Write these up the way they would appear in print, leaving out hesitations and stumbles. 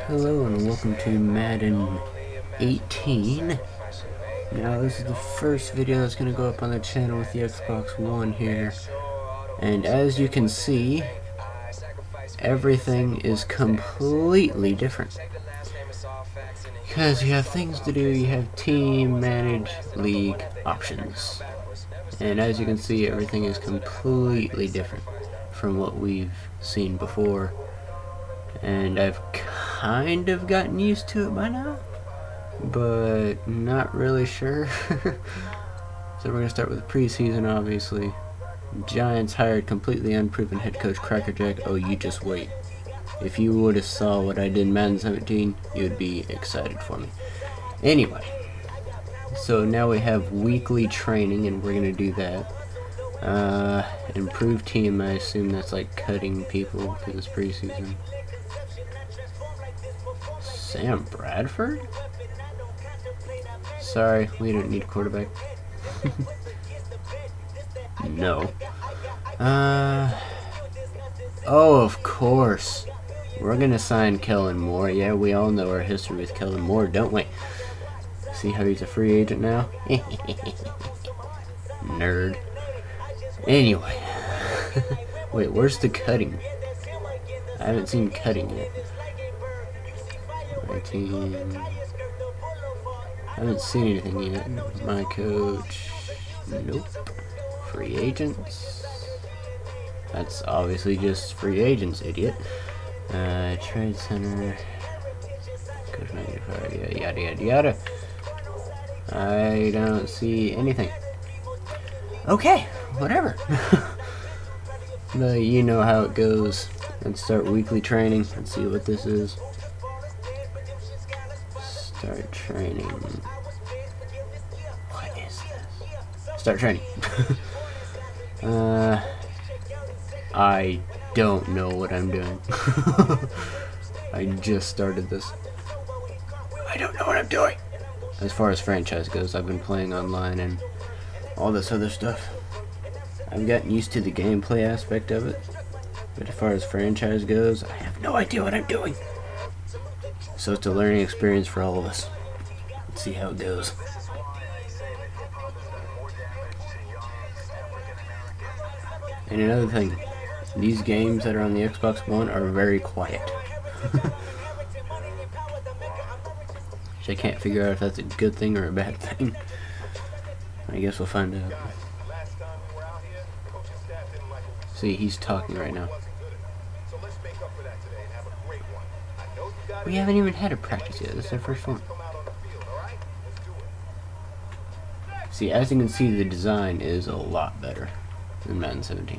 Hello and welcome to Madden 18. Now this is the first video that's going to go up on the channel with the Xbox One here. And as you can see, everything is completely different. Because you have things to do, you have team, manage, league, options. And as you can see, everything is completely different from what we've seen before. And I've kind of gotten used to it by now, but not really sure. So we're going to start with preseason, obviously. Giants hired completely unproven head coach Crackerjack. Oh, you just wait. If you would have saw what I did in Madden 17, you'd be excited for me. Anyway, so now we have weekly training, and we're going to do that. Improved team, I assume that's like cutting people because it's preseason. Sam Bradford? Sorry, we don't need a quarterback. No. Oh, of course. We're gonna sign Kellen Moore. Yeah, we all know our history with Kellen Moore, don't we? See how he's a free agent now? Nerd. Anyway. Wait, where's the cutting? I haven't seen cutting yet. 19. I haven't seen anything yet. My coach. Nope. Free agents. That's obviously just free agents, idiot. Trade center. Coach manager, yada yada yada. I don't see anything. Okay, whatever. But you know how it goes. Let's start weekly training. Let's see what this is. Start training. What is this? Start training. I don't know what I'm doing. I just started this. I don't know what I'm doing. As far as franchise goes, I've been playing online and all this other stuff. I've gotten used to the gameplay aspect of it, but as far as franchise goes, I have no idea what I'm doing. So it's a learning experience for all of us. Let's see how it goes. And another thing, these games that are on the Xbox One are very quiet. Which I can't figure out if that's a good thing or a bad thing. I guess we'll find out. See, he's talking right now. We haven't even had a practice yet. This is our first one. See, as you can see, the design is a lot better than Madden 17.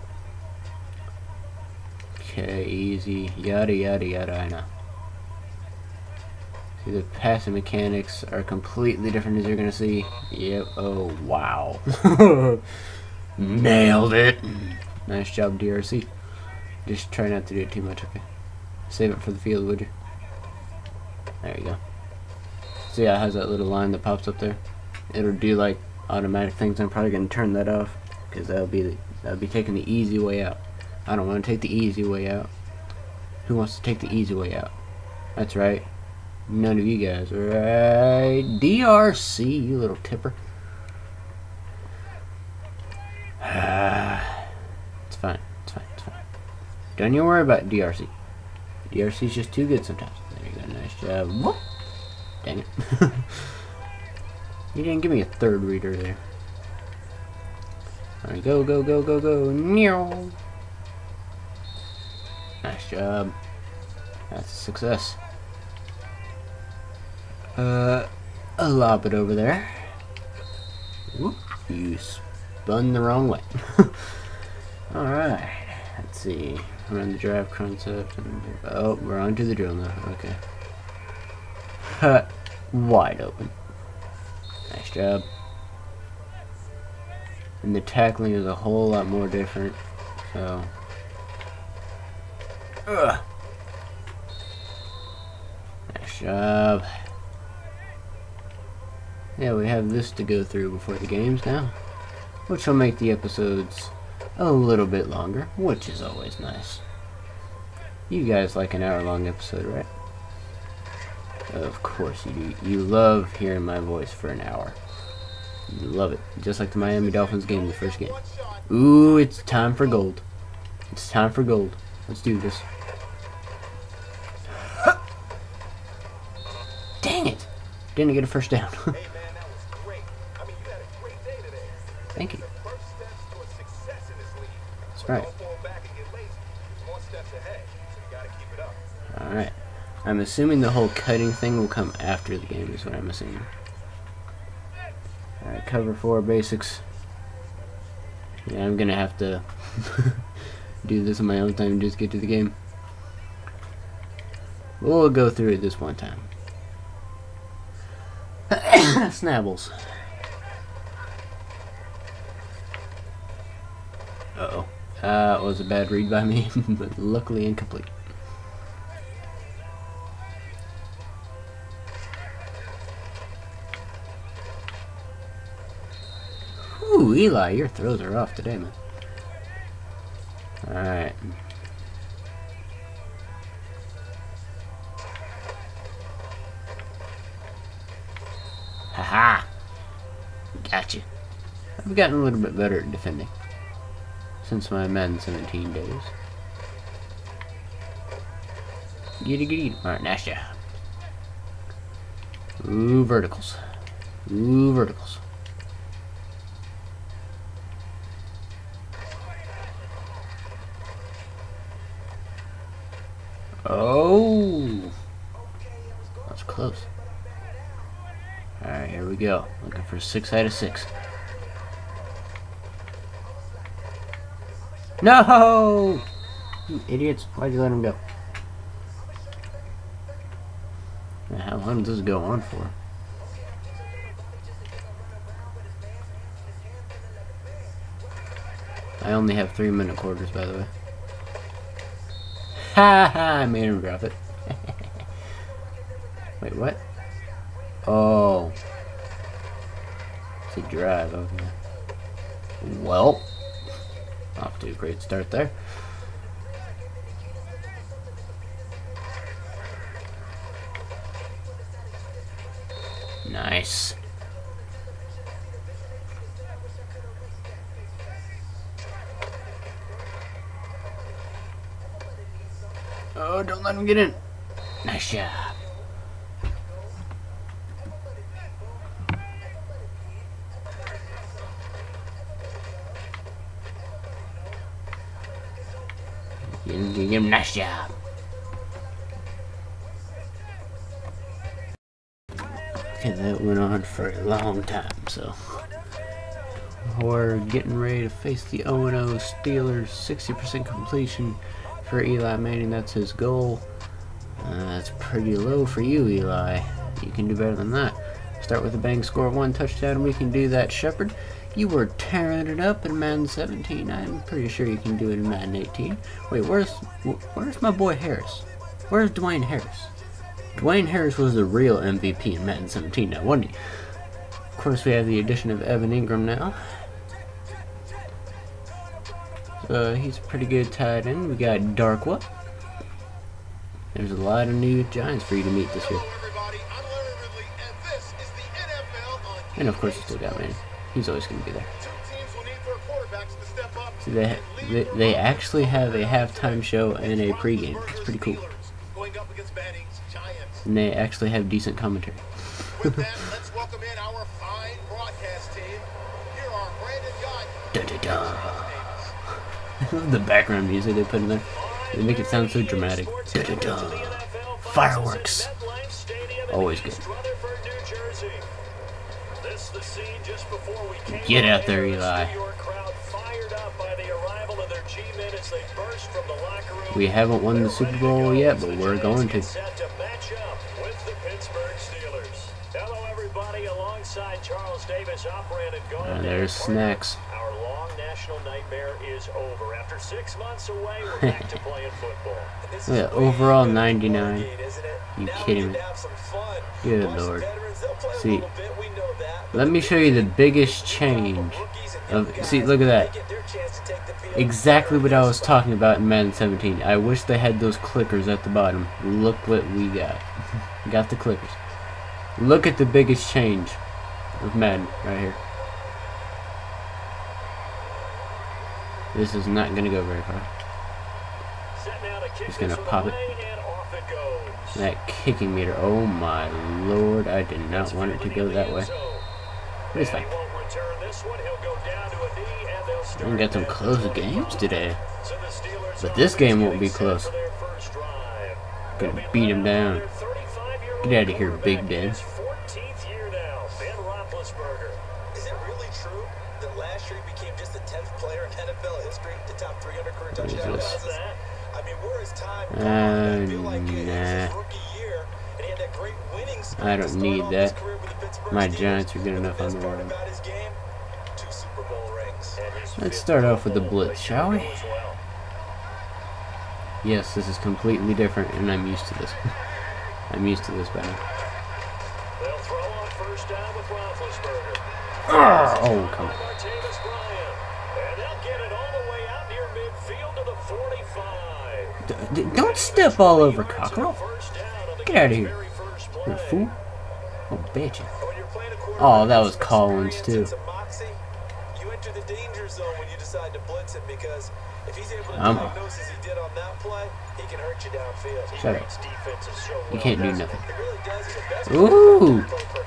Okay, easy. Yada yada yada, I know. See, the passing mechanics are completely different, as you're gonna see. Yep. Oh, wow. Nailed it. Nice job, DRC. Just try not to do it too much, okay? Save it for the field, would you? There you go. See how it has that little line that pops up there? It'll do like automatic things. I'm probably gonna turn that off because that'll be taking the easy way out. I don't want to take the easy way out. Who wants to take the easy way out? That's right. None of you guys, right? DRC, you little tipper. It's fine. It's fine. It's fine. Don't you worry about DRC. DRC's just too good sometimes. There you go. Nice job. Whoop. Dang it. You didn't give me a third reader there. Alright, go, go, go, go, go. Meow. Nice job. That's a success. Lob it over there. Whoop. You spun the wrong way. Alright. Let's see. Run the draft concept. Oh, we're on to the drill now. Okay. Cut. Wide open. Nice job. And the tackling is a whole lot more different. So. Ugh. Nice job. Yeah, we have this to go through before the games now, which will make the episodes a little bit longer, which is always nice. You guys like an hour-long episode, right? Of course you do. You love hearing my voice for an hour. You love it. Just like the Miami Dolphins game, the first game. Ooh, it's time for gold. It's time for gold. Let's do this. Dang it! Didn't get a first down. Thank you. That's right. Alright. I'm assuming the whole cutting thing will come after the game is what I'm assuming. Alright, cover 4 basics. Yeah, I'm gonna have to do this on my own time and just get to the game. We'll go through it this one time. Snabbles. Uh-oh. It was a bad read by me, but luckily incomplete. Ooh, Eli, your throws are off today, man. Alright. Haha! Gotcha. I've gotten a little bit better at defending since my Madden 17 days. Get. Alright, nice job. Ooh, verticals. Ooh, verticals. Oh! That's close. Alright, here we go. Looking for 6 out of 6. No! You idiots. Why'd you let him go? How long does this go on for? I only have 3-minute quarters, by the way. Ha ha! I made him drop it. Wait, what? Oh. It's a drive, okay. Well. Off to a great start there. Nice. Oh, don't let him get in. Nice job. Give him a nice job. Okay, that went on for a long time, so we're getting ready to face the 0-0 Steelers. 60% completion for Eli Manning. That's his goal. That's pretty low for you, Eli. You can do better than that. Start with a bang score of 1 touchdown. We can do that, Shepard. You were tearing it up in Madden 17. I'm pretty sure you can do it in Madden 18. Wait, where's my boy Harris? Where's Dwayne Harris? Dwayne Harris was the real MVP in Madden 17 now, wasn't he? Of course, we have the addition of Evan Ingram now. He's a pretty good tight end. We got Darkwa. There's a lot of new Giants for you to meet this year. And of course, you still got Manning. He's always going to be there. See, they actually have a halftime show and a pregame. It's pretty cool. And they actually have decent commentary. With that, let's welcome in our fine broadcast team. Here are Brandon Gott. I love the background music they put in there. They make it sound so dramatic. Fireworks. Always good. Get out there, Eli. We haven't won the Super Bowl yet, but we're going to. And there's Snacks. Our long national nightmare is over. After 6 months away, we're back to playing football. Yeah, overall 99. You kidding me? Good lord. See, let me show you the biggest change See, look at that. Exactly what I was talking about in Madden 17. I wish they had those clickers at the bottom. Look what we got. Got the clickers. Look at the biggest change of Madden right here. This is not going to go very far. Just going to pop it. That kicking meter. Oh my lord. I did not want it to go that way. But it's fine. We got some close games today. But this game won't be close. Gonna beat him down. Get out of here, Big Ben. Is it really true that last year he became just the 10th player in NFL history to top 300 career touchdowns? I mean, where is time? I feel like it's his rookie year, and he had that great winning streak. I don't need that. My Giants are good enough on the road. Let's start off with the blitz, shall we? Yes, this is completely different, and I'm used to this. I'm used to this by now. Oh, come on. Don't step all over Cockerel. Get out of here. You fool. Oh, bitch. Oh, that was Collins, too. Shut up. You can't do nothing. Ooh.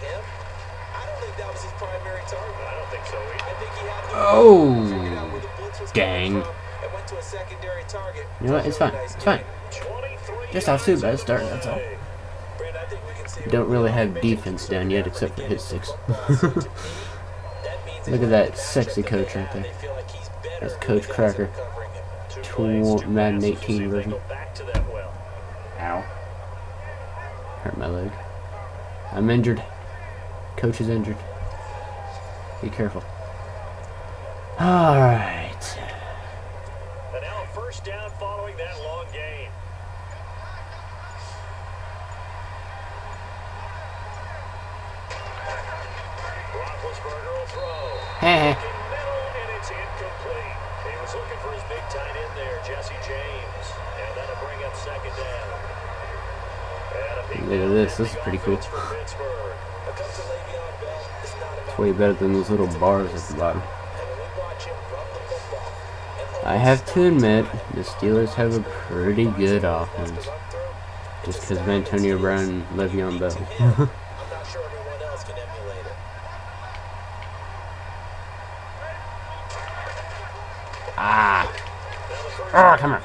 Oh. Dang. You know what? It's fine. It's fine. Just off to a bad start, that's all. Don't really have defense down yet, except for hit six. Look at that sexy coach right there. That's Coach Cracker. Madden 18 version. Ow. Hurt my leg. I'm injured. Coach is injured. Be careful. Alright. And now a first down following that long gain. Roethlisberger will throw. Hey. And it's incomplete. He was looking for his big tight end there, Jesse James. And that'll bring up second down. Look at this. This is pretty cool. It's way better than those little bars at the bottom. I have to admit, the Steelers have a pretty good offense. Just because of Antonio Brown and Le'Veon Bell. Ah! Oh, come on.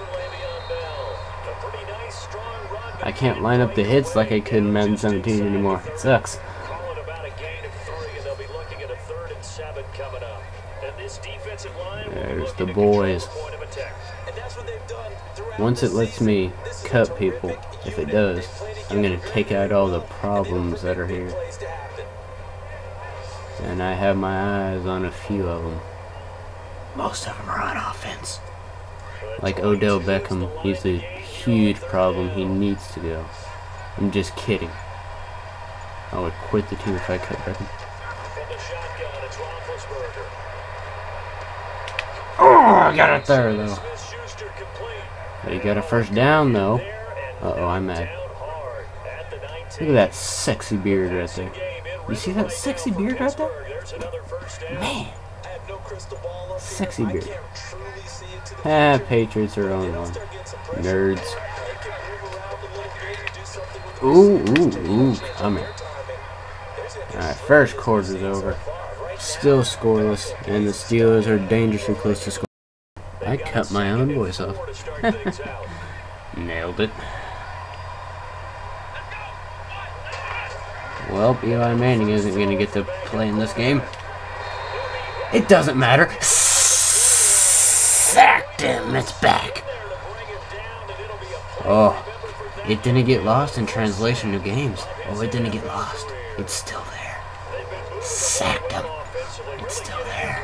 I can't line up the hits like I could in Madden 17 anymore. It sucks. There's the boys. Once it lets me cut people, if it does, I'm going to take out all the problems that are here. And I have my eyes on a few of them. Most of them are on offense. Like Odell Beckham, he's a huge problem. He needs to go. I'm just kidding. I would quit the team if I cut Beckham. Oh, I got it there, though. But he got a first down, though. Uh-oh, I'm mad. Look at that sexy beard right there. You see that sexy beard right there? Man. Sexy beard. Ah, Patriots are on one. Nerds. Ooh, come here. Alright, first quarter's over. Still scoreless, and the Steelers are dangerously close to score. I cut my own voice off. Nailed it. Well, Eli Manning isn't going to get to play in this game. It doesn't matter. Sacked him. It's back. Oh, it didn't get lost in translation of games. Oh, it didn't get lost. It's still there. Sacked him. It's still there.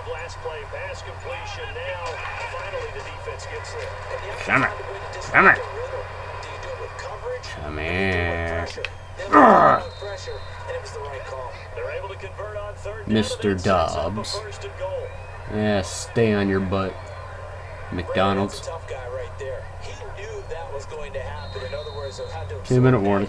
Come here. Come here. Come here. Mr. Dobbs. Yeah, stay on your butt, McDonald's. 2-minute warning.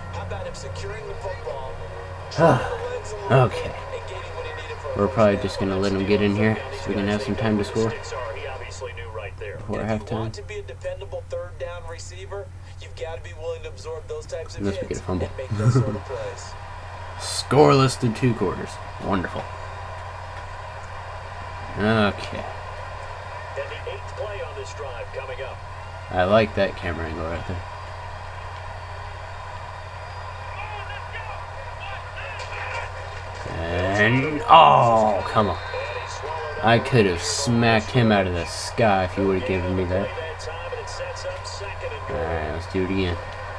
Okay. We're probably just going to let him get in here so we can have some time to score before halftime. Unless we get a fumble. Scoreless through 2 quarters. Wonderful. Okay. I like that camera angle right there. And oh, come on. I could have smacked him out of the sky if you would have given me that. Alright, let's do it again.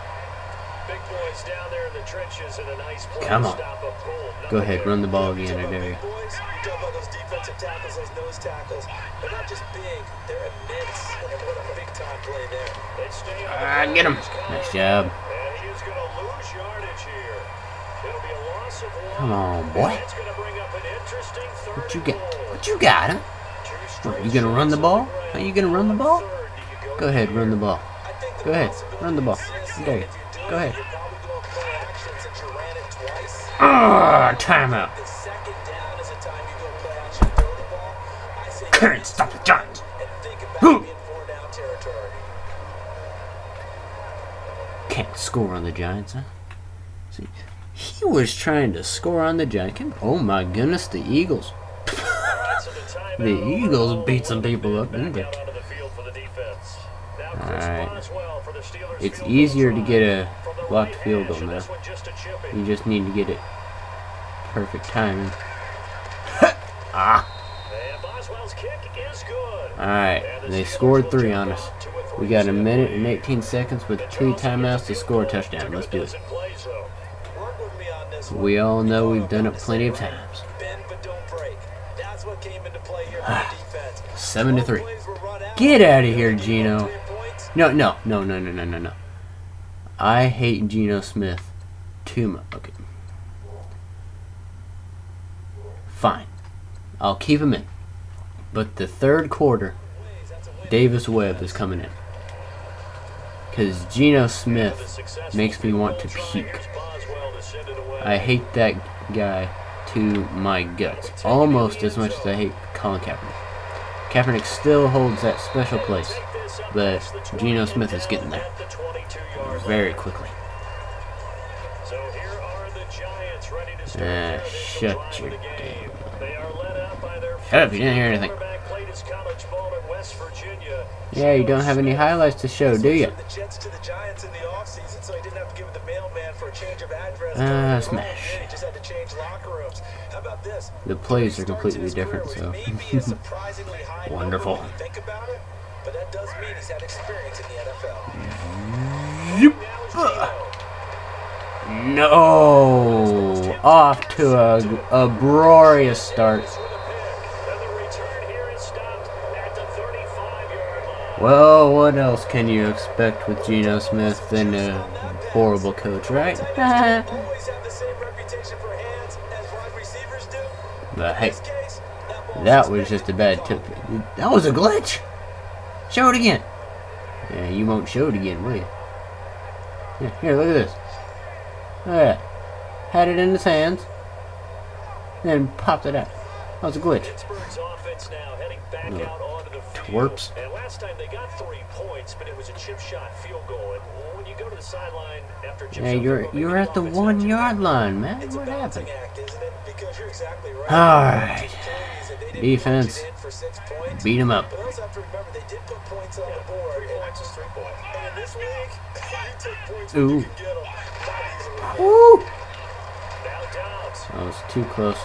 Come on. Go ahead, run the ball again, I dare you. Get him. Nice job. Come on, boy. What you got? What you got, huh? What, you gonna run the ball? Are you gonna run the ball? Go ahead, run the ball. Go ahead, run the ball. There you go. Go ahead. Timeout. Can't stop the Giants. Can't score on the Giants, huh? See, he was trying to score on the Giants. Oh my goodness, the Eagles. The Eagles beat some people up, didn't they? Alright. It's easier to get a blocked field goal now. You just need to get it perfect timing. Alright, they scored 3 on us. We got 1 minute and 18 seconds with 2 timeouts to score a touchdown. Let's do it. We all know we've done it plenty of times. 7-3. Get out of here, Geno. No. I hate Geno Smith too much. Okay. Fine. I'll keep him in. But the 3rd quarter, Davis Webb is coming in. Because Geno Smith makes me want to puke. I hate that guy to my guts. Almost as much as I hate Colin Kaepernick. Kaepernick still holds that special place. But Geno Smith is getting there. Very quickly. Shut your damn mouth. Shut up, you didn't hear anything. Yeah, you don't have any highlights to show, do you? Smash. The plays are completely different, so. Wonderful. No! Off to a glorious start. Well, what else can you expect with Geno Smith than a horrible coach, right? But hey, that was just a bad tip. That was a glitch! Show it again! Yeah, you won't show it again, will you? Yeah, here, look at this. Look at that. Had it in his hands, then popped it out. That was a glitch. Twerps. And last time they got 3 points, but it was a chip shot field goal. And when you go to the sideline after chip shot, you're at the 1 yard line, man. What happened? Alright. Defense. Beat him up. Ooh. Woo! That was too close.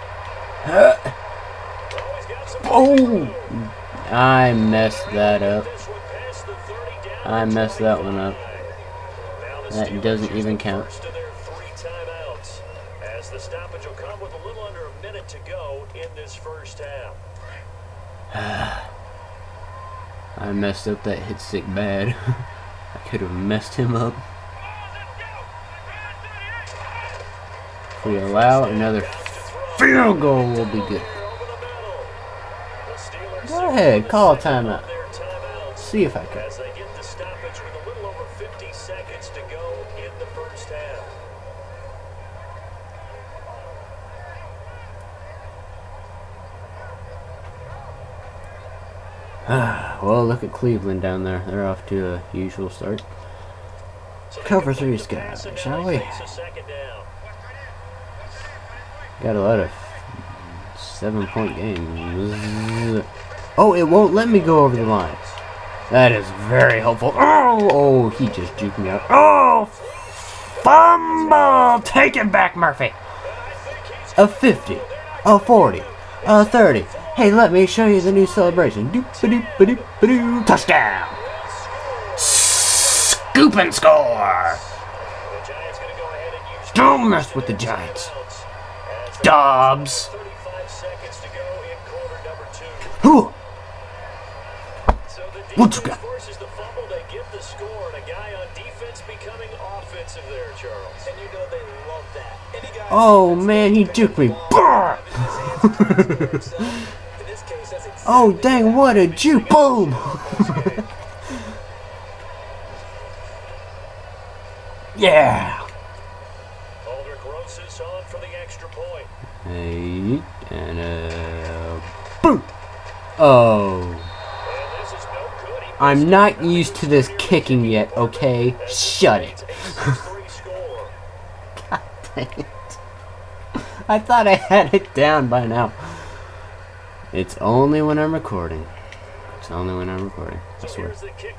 Oh! I messed that up. I messed that one up. That doesn't even count. As the stoppage will come with a little under a minute to go in this first half. I messed up that hit stick bad. I could have messed him up. If we allow another field goal, we'll be good. Go ahead, call a timeout. See if I can. Well, look at Cleveland down there. They're off to a usual start. Cover 3 guys, shall we? Got a lot of 7-point games. Oh, it won't let me go over the line. That is very helpful. Oh, he just juked me out. Oh, fumble! Take it back, Murphy. A 50, a 40, a 30. Hey, let me show you the new celebration. Doop-a-doop-a-doop-a-doo. Touchdown! Scoop and score! Don't mess with the Giants. Dobbs. Who? What you got? Oh man, he juked me. Oh dang, what a juke! Boom! Yeah! Hey, and boom! Oh. I'm not used to this kicking yet, okay? Shut it. God dang it. I thought I had it down by now. It's only when I'm recording. It's only when I'm recording. I swear.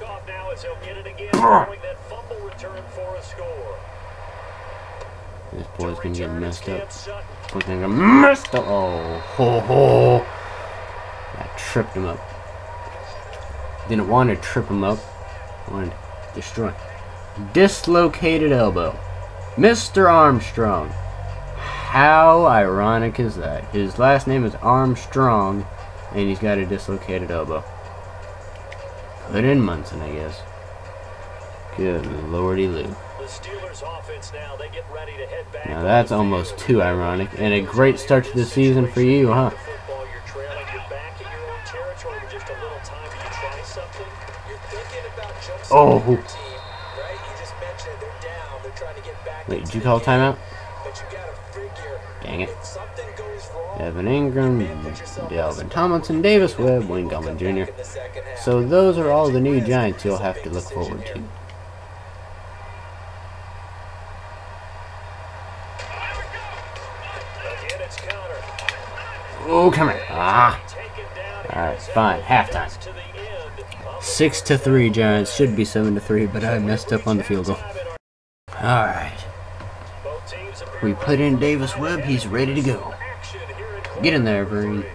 This boy's gonna get messed up. Boy's gonna get messed up. Oh, ho, ho. I tripped him up. Didn't want to trip him up. I wanted to destroy him. Dislocated elbow. Mr. Armstrong. How ironic is that? His last name is Armstrong, and he's got a dislocated elbow. Put in Munson, I guess. Good lordy Lou. Now that's almost too ironic, and a great start to the season for you, huh? Oh! Wait, did you call timeout? Dang it. Evan Ingram, Delvin Tomlinson, Davis Webb, Wayne Gallman Jr. So those are all the new Giants you'll have to look forward to. Oh, come here. Ah. Alright, fine. Halftime. 6-3 Giants. Should be 7-3, but I messed up on the field goal. Alright. We put in Davis Webb. He's ready to go. Get in there, Vereen.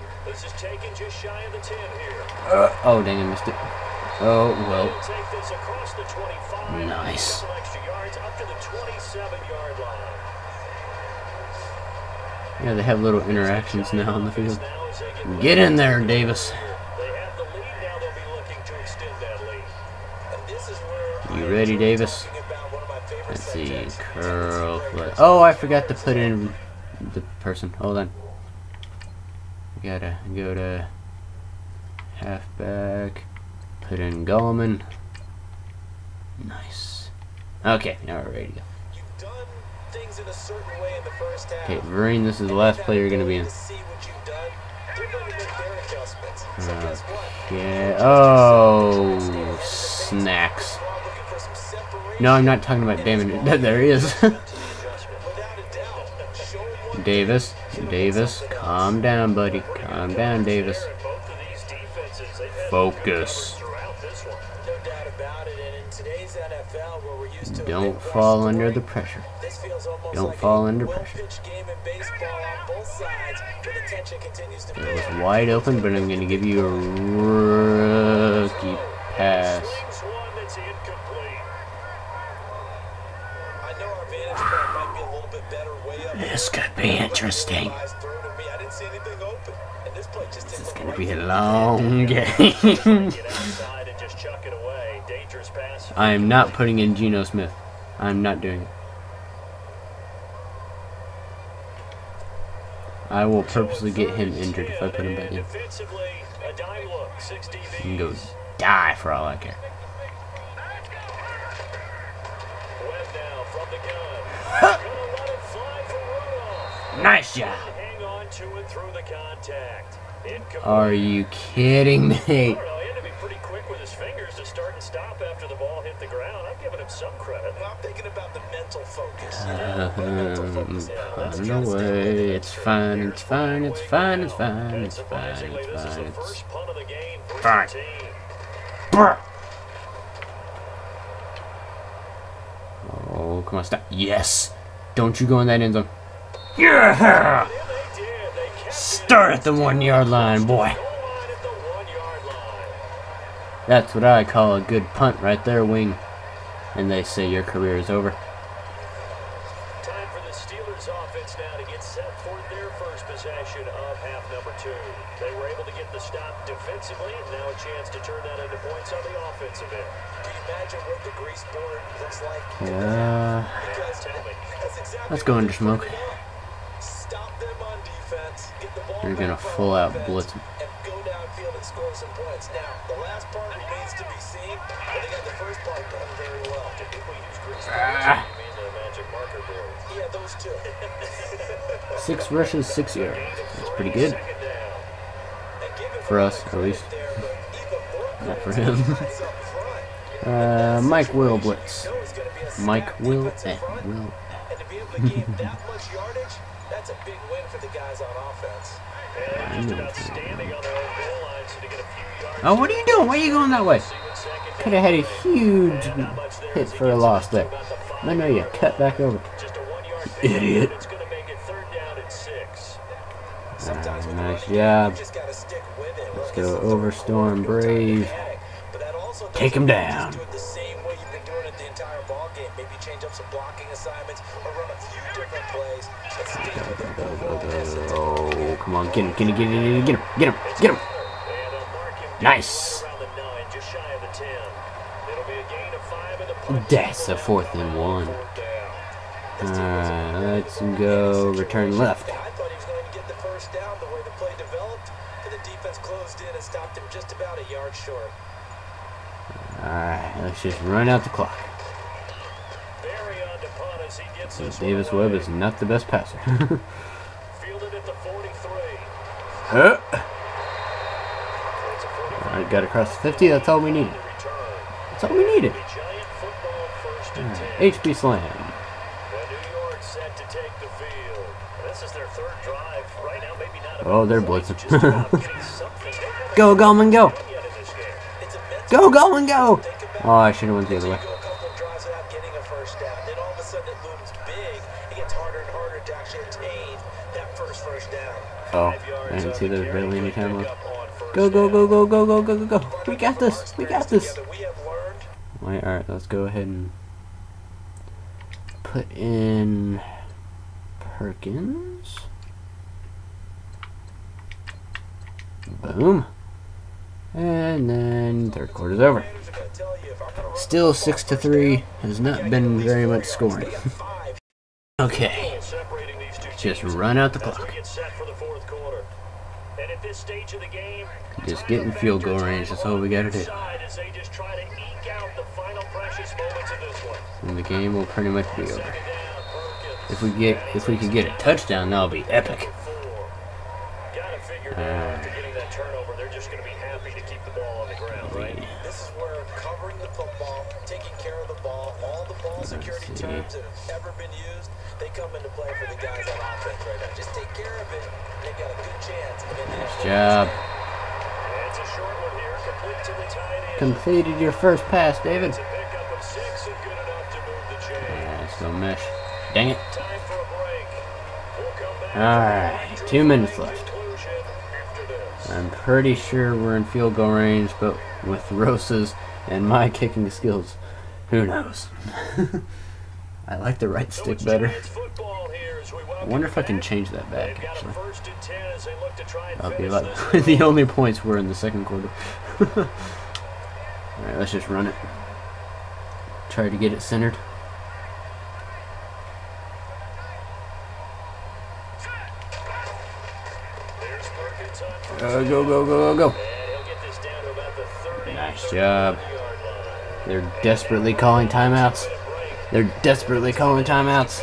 Oh, dang, I missed it. Oh, well. Nice. Yeah, they have little interactions now on the field. Get in there, Davis. You ready, Davis? Let's see. Curl. Oh, I forgot to put in the person. Hold on. Gotta go to halfback. Put in Gallman. Nice. Okay, now we're ready to go. Okay, Vereen, this is the last play you're going to be in. Okay. Oh, snacks. No, I'm not talking about damage. There he is. Davis. Davis. Calm down, buddy. Calm down, Davis. Focus. Don't fall under the pressure. Don't fall under pressure. It was wide open, but I'm going to give you a rookie pass. This could be interesting. This is going to be a long game. I am not putting in Geno Smith. I'm not doing it. I will purposely get him injured if I put him back in. He can go die for all I care. Nice job. Are you kidding me? No way. It's fine. It's fine. It's fine. It's fine. It's fine. It's fine. It's fine. Bruh. Oh, come on, stop. Yes. Don't you go in that end zone. Yeah. Start at the 1 yard line, boy. That's what I call a good punt right there, wing. And they say your career is over. Time for the Steelers offense now to get set for their first possession of half number 2. They were able to get the stop defensively. Now a chance to turn that into points on the offensive end. Can you imagine what the grease board looks like? Yeah. Let's go under smoke. Stop them on defense. Get the ball. They're gonna full out blitz. And go downfield and score some points. Now, the last part remains to be seen, but they got the first part done very well. People use grease boards. The magic marker board. Yeah, those two. 6 rushes, 6 yards. That's pretty good. For us, at least. Not for him. Mike will blitz. Mike will. And to be able to gain that much yardage, that's a big win for the guys on offense. Oh, what are you doing? Why are you going that way? Could have had a huge hit for a loss there. I know you cut back over. Idiot. Nice job. Let's go over Storm Brave. Take him down. Oh, come on, get him, get him, get him, get him, get him, get him. Nice. That's a 4th and 1. Let's go return left. I thought he was going to get the first down the way the play developed, but the defense closed in and stopped him just about a yard short. Alright, let's just run out the clock. Davis Webb is not the best passer. Alright, got across the 50. That's all we needed. That's all we needed. HB Slam. Oh, they're blitzing. Go, Gallman, go. Go, Gallman, go. Oh, I should have went the other way. Oh, I didn't see there was barely any time left. Go, go, go, go, go, go, go, go, go. We got this. We got this. Wait, alright, let's go ahead and put in Perkins. Boom. And then 3rd quarter's over. Still 6-3. Has not been very much scoring. Okay. Just run out the clock. Just get in field goal range. That's all we gotta do. And the game will pretty much be over. If we can get a touchdown, that'll be epic. This is where covering the football, taking care of the ball, all the ball security terms that have ever been used, they come into play for the guys on offense right now. Just take care of it, and they've got a good chance. Nice job. Completed your first pass, David. Yeah, still mesh. Dang it. Alright, 2 minutes left. I'm pretty sure we're in field goal range, but with Rosa's and my kicking skills, who knows? I like the right stick better. I wonder if I can change that back, actually. I'll be like, the only points were in the 2nd quarter. Alright, let's just run it. Try to get it centered. Go, go, go, go, go. Nice job. They're desperately calling timeouts. They're desperately calling timeouts.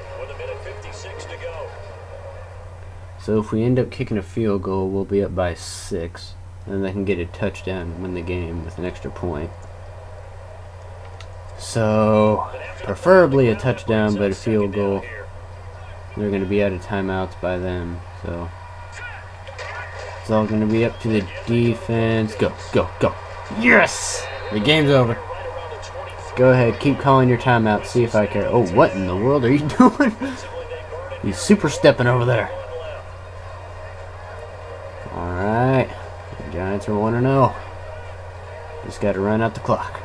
So if we end up kicking a field goal, we'll be up by 6. And they can get a touchdown and win the game with an extra point. So, preferably a touchdown, but a field goal. They're going to be out of timeouts by then. So, it's all going to be up to the defense. Go, go, go. Yes! The game's over. Go ahead, keep calling your timeout. See if I care. Oh, what in the world are you doing? He's super stepping over there. Alright. The Giants are 1-0. Just got to run out the clock.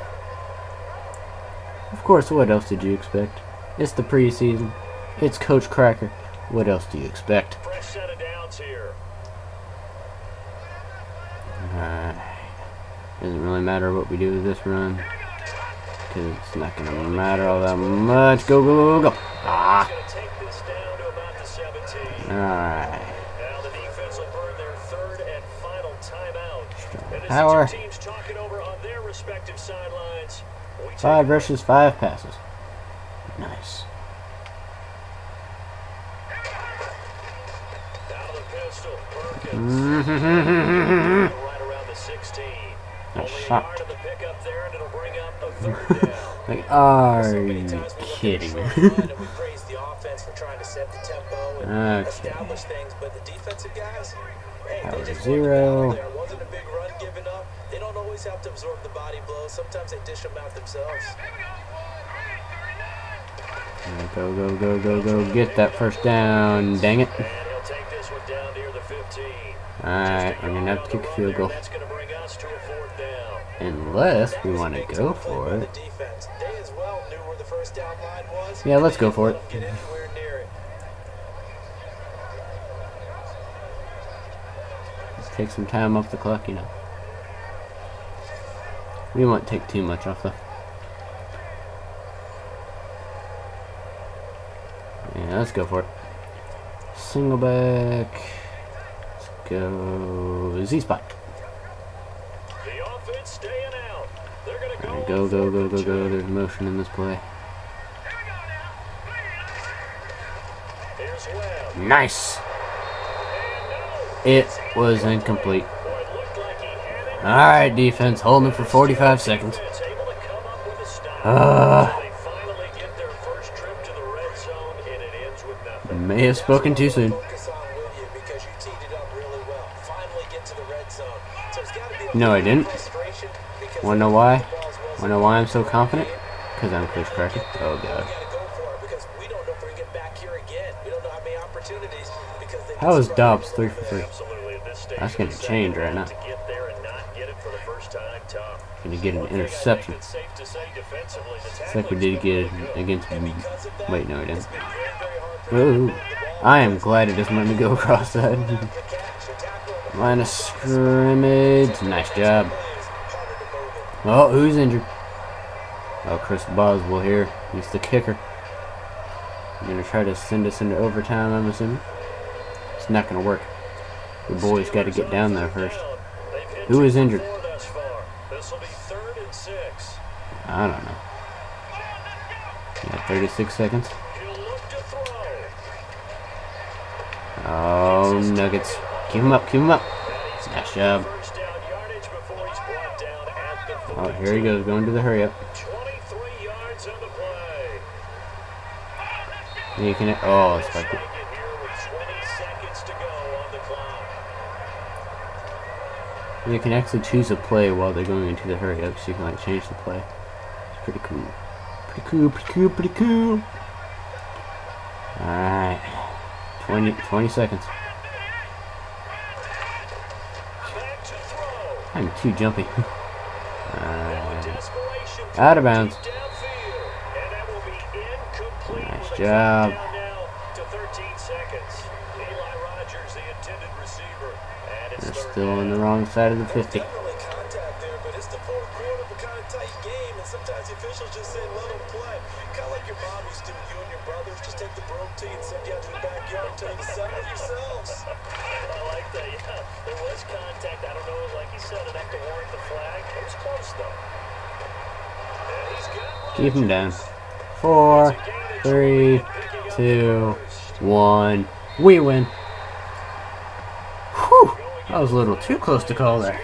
Of course, what else did you expect? It's the preseason. It's Coach Cracker. What else do you expect? Doesn't really matter what we do with this run, because it's not going to matter all that much. Go, go, go, go. Ah. Alright. Power. 5 rushes, 5 passes. Nice. Nice shot. Like, are you kidding me? Okay. Power 0. They don't always have to absorb the body blows. Sometimes they dish them out themselves. Go, go, go, go, go. Get that first down. Dang it. Alright, we're going to have to kick a field goal. Unless we want to go for it. Yeah, let's go for it. Let's take some time off the clock, you know. We won't take too much off though. Yeah, let's go for it. Single back. Let's go Z-spot. Alright, go, go, go, go, go. There's motion in this play. Nice! It was incomplete. Alright, defense, hold him for 45 seconds. May have spoken too soon. No, I didn't. Wanna know why? Wanna know why I'm so confident? Because I'm Coach Cracker. Oh, God. How is Dobbs 3 for 3? That's going to change right now. Going to get an interception. It's like we did get against me. Wait, no, we didn't. Ooh. I am glad it doesn't let me go across that. Line of scrimmage. Nice job. Oh, who's injured? Oh, Chris Boswell here. He's the kicker. I'm going to try to send us into overtime, I'm assuming. It's not going to work. The boys got to get down there first. Who is injured? I don't know. Yeah, 36 seconds. Oh, Nuggets. Keep him up, keep him up. Nice job. Oh, here he goes, going to the hurry up. You can, oh, it's like it. You can actually choose a play while they're going into the hurry up, so you can like change the play. It's pretty cool. Pretty cool, pretty cool, pretty cool. Alright. 20 seconds. I'm too jumpy. Out of bounds. Nice job. They're still on the wrong side of the 50. little play. Kind of like your mom used to with you and your brothers. Just take the broom tee and send you out to the backyard and tell you to settle yourselves. I like that, yeah. There was contact. I don't know, like you said, enough to warrant the flag. It was close, though. And he's got Keep him down. 4, 3, 2, 1. We win. Whew. That was a little too close to call there.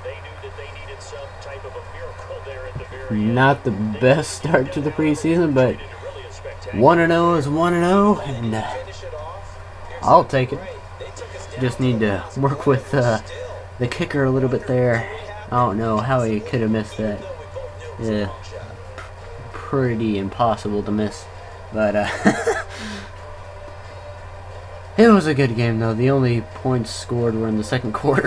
Not the best start to the preseason, but 1-0 is 1-0, and I'll take it. Just need to work with the kicker a little bit there. I don't know how he could have missed that. Yeah, pretty impossible to miss, but it was a good game though. The only points scored were in the second quarter.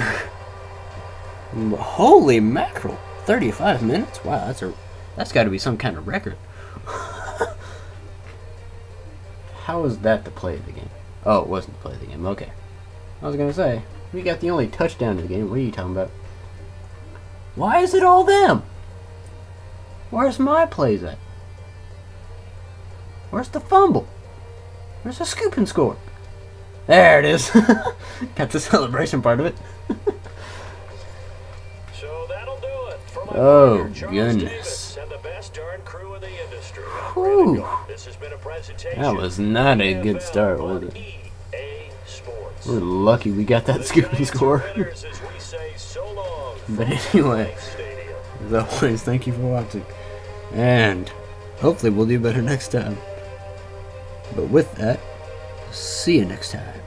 Holy mackerel! 35 minutes? Wow, that's got to be some kind of record. How was that to play the game? Oh, it wasn't to play the game. Okay. I was gonna say, we got the only touchdown of the game. What are you talking about? Why is it all them? Where's my plays at? Where's the fumble? Where's the scoop and score? There it is. Got the celebration part of it. So that'll do it. For my Oh, partner, goodness. and the best darn crew in the industry. Whew. This has been a presentation. That was not a good start, was it? EA Sports. We're lucky we got that scoop and score. But anyway, as always, thank you for watching. And hopefully we'll do better next time. But with that, see you next time.